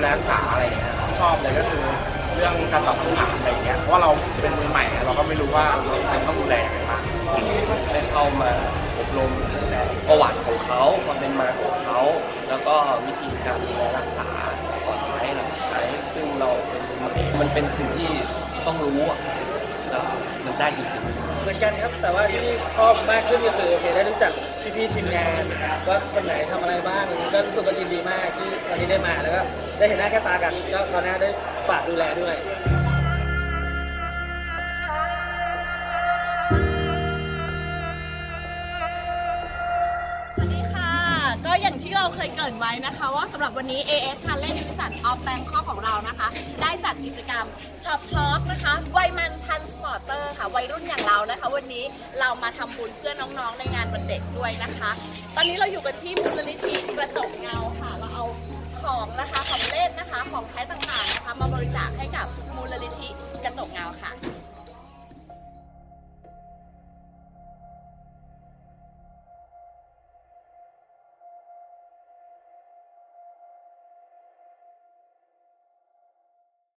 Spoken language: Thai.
รักษาอะไรอย่างเงี้ยชอบเลยก็คือเรื่องการตอบคำถามอะไรอย่างเงี้ยเพราะว่าเราเป็นมือใหม่เราก็ไม่รู้ว่าเราต้องดูแลยังไงบ้างได้เข้ามาอบรมตั้งแต่ประวัติของเขาความเป็นมาของเขาแล้วก็วิธีการดูแลรักษาก่อนใช้หลังใช้ซึ่งเรามันเป็นสิ่งที่ต้องรู้แล้วมันได้จริงๆเหมือนกันครับแต่ว่าที่ชอบมากขึ้นก็คือโอเคได้รู้จักพี่ๆทีมงานว่าคนไหนทำอะไรบ้างอะไรนี้ก็รู้สึกว่ายินดีมากที่วันนี้ได้มาแล้วก็ได้เห็นหน้าค่าตากันก็คราวหน้าได้ฝากดูแลด้วยก็อย่างที่เราเคยเกริ่นไว้นะคะว่าสำหรับวันนี้ AS Harley Davidson of Bangkok ของเรานะคะได้จัดกิจกรรม Shop Talk นะคะวัยมันทันสปอร์เตอร์ค่ะวัยรุ่นอย่างเรานะคะวันนี้เรามาทำบุญเพื่อน้องๆในงานวันเด็กด้วยนะคะตอนนี้เราอยู่กันที่มูลนิธิกระจกเงาค่ะเราเอาของนะคะของเล่นนะคะของใช้ต่างๆนะคะมาบริจาคให้กับ